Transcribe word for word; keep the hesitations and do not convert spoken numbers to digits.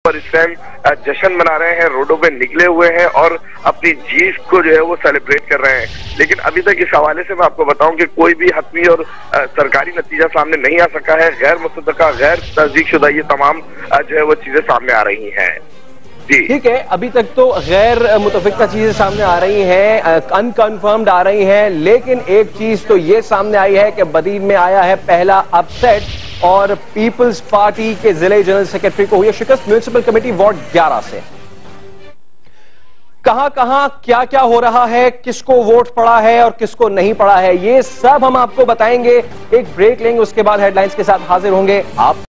पर इस टाइम जश्न मना रहे हैं, रोडों पे निकले हुए हैं और अपनी जीत को जो है वो सेलिब्रेट कर रहे हैं। लेकिन अभी तक इस हवाले से मैं आपको बताऊं कि कोई भी हतमी और आ, सरकारी नतीजा सामने नहीं आ सका है। गैर मुसद्दका, गैर तस्दीक शुदा ये तमाम आ, जो है वो चीजें सामने आ रही हैं। ठीक है, अभी तक तो गैर मुतफिका चीजें सामने आ रही हैं, अनकन्फर्म्ड आ रही हैं, लेकिन एक चीज तो ये सामने आई है कि बदीन में आया है पहला अपसेट और पीपल्स पार्टी के जिले जनरल सेक्रेटरी को हुई शिकस्त म्युनिसिपल कमेटी वार्ड ग्यारह से। कहां कहां क्या क्या हो रहा है, किसको वोट पड़ा है और किसको नहीं पड़ा है, ये सब हम आपको बताएंगे। एक ब्रेक लेंगे, उसके बाद हेडलाइंस के साथ हाजिर होंगे आप।